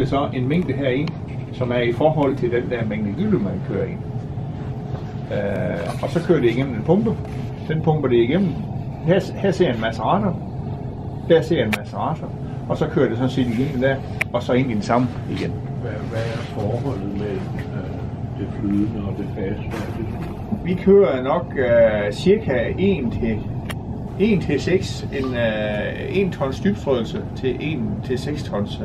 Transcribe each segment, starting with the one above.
så en mængde herind, som er i forhold til den der mængde gylde, man kører ind. Og så kører det igennem en pumpe. Den pumper det igennem. Her ser en macerator. Der ser en macerator. Og så kører det sådan set igennem der, og så ind i den samme igen. Hvad er forholdet mellem det flydende og det faste? Vi kører nok cirka 1 til 6, 1 tons dybfrøelse til 1 til 6 tons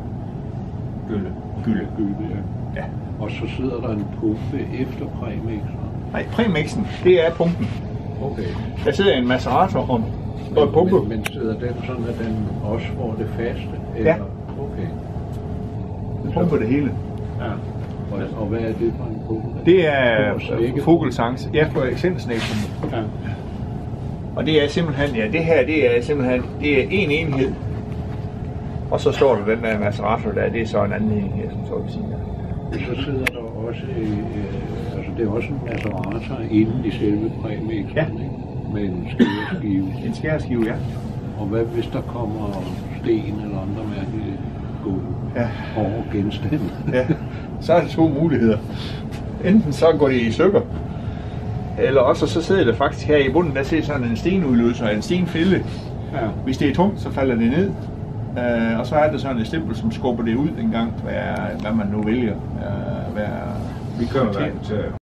gylde. Ja. Og så sidder der en pumpe efter præmixen? Nej, præmixen, det er pumpen. Okay. Der sidder en macerator og en pumpe. Men sidder den sådan, at den også får det faste? Eller? Ja. Okay. Den pumper det hele. Ja. Og hvad er det for en pumpe? Det er Vogelsangs. Ja, for essensnæbpumpe. Ja. Og det er simpelthen, det er en enhed. Og så står der den der macerator der, det er så en anden enhed, som så vil sige. Så sidder der også, altså det er også en macerator inden i selve præmixen, ja. Ikke? Med en skæreskive. En skæreskive, ja. Og hvad hvis der kommer sten eller andre mærkelige hårde genstande? Ja, så er det 2 muligheder. Enten så går det i stykker, eller også så sidder det faktisk her i bunden, der sidder sådan en stenudløser, en stenfælde. Ja. Hvis det er tungt, så falder det ned. Og så er der sådan et stempel, som skubber det ud en gang, hvad man nu vælger. Vi kører